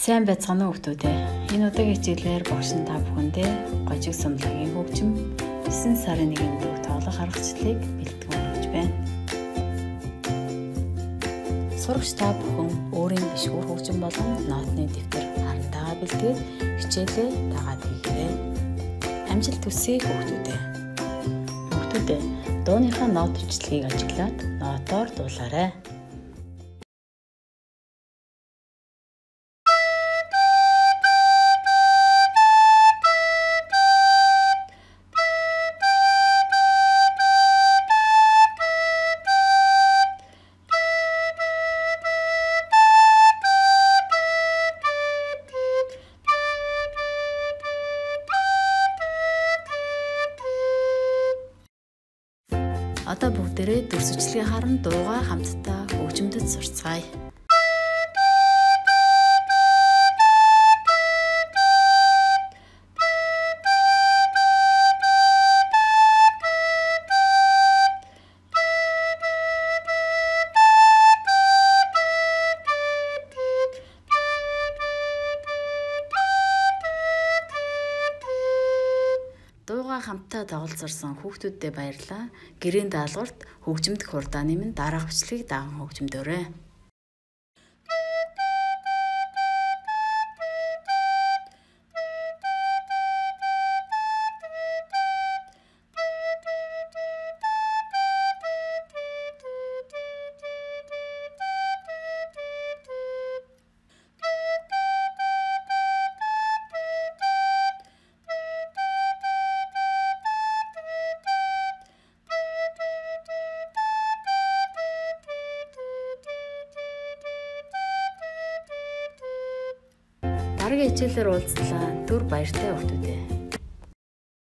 Сайн байцгаана уу хүүхдүүдээ. Энэ удаагийн хичээлээр багш нь та бүхэндээ гожиг сумлагийн хөгжим 9 сарын 1-нд тоглох аргачлалыг бэлтгэн өгч байна. Сурагч та бүхэн өөрийн гишгүүр хөгжим болон нотны дэвтэр харантайгаа бэлтгээд хичээлээ дагаад хийгээрэй. Амжилт хүсье хүүхдүүдээ. Хүүхдүүдээ дууныхаа нот бичлэгийг ажиглаад нотоор дуулаарай. Одоо бүгдээрээ дүрсвчлэгийг харан дуугаа хамтдаа хөгжимдөд сурцгаая. Дуугаа хамтдаа тоглолцорсон хүүхдүүддээ баярлалаа. Гэрийн даалгаварт хөгжимдөх хурдааны минь дараах бичлэгийг даган хөгжимдөөрэй. Дараагийн хичээлээр уулзлаа. Түр баяртай хүүхдүүдээ.